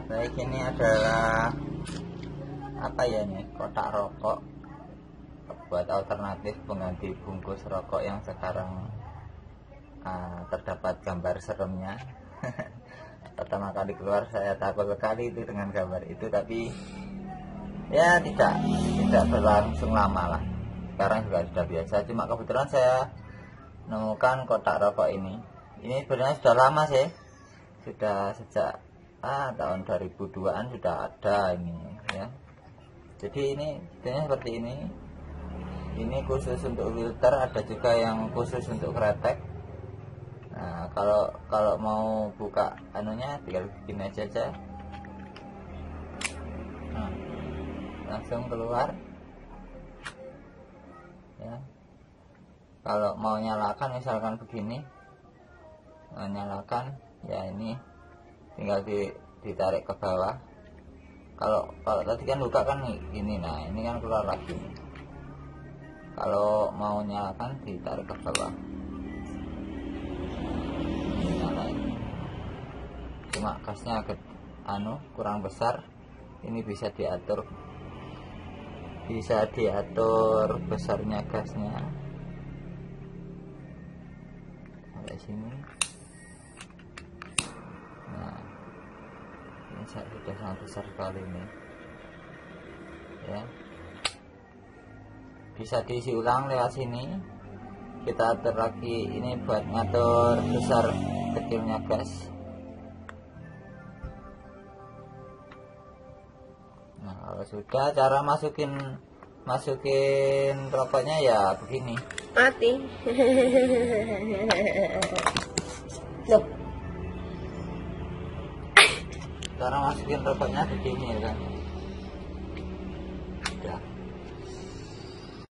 Baik, ini adalah apa ya, ini kotak rokok buat alternatif pengganti bungkus rokok yang sekarang terdapat gambar seremnya. Pertama kali keluar saya takut sekali itu dengan gambar itu, tapi ya tidak berlangsung lama lah. Sekarang juga sudah biasa. Cuma kebetulan saya menemukan kotak rokok ini sebenarnya sudah lama sih, sudah sejak tahun 2002-an sudah ada ini ya. Jadi ini sebenarnya seperti ini khusus untuk filter, ada juga yang khusus untuk kretek. Nah, kalau mau buka anunya tinggal bikin aja. Nah, langsung keluar ya. Kalau mau nyalakan misalkan begini, nyalakan ya, ini tinggal ditarik ke bawah. Kalau tadi kan buka kan ini, nah ini kan keluar lagi. Kalau mau nyalakan ditarik ke bawah, nyalain. Cuma gasnya agak kurang besar. Ini bisa diatur besarnya gasnya sampai sini. Nah, ini sudah sangat besar sekali ini ya. Bisa diisi ulang lewat sini. Kita atur lagi, ini buat ngatur besar kecilnya gas. Nah, kalau sudah, cara masukin rokoknya ya begini. Mati. Loh. Cara masukin rokoknya begini ya kan.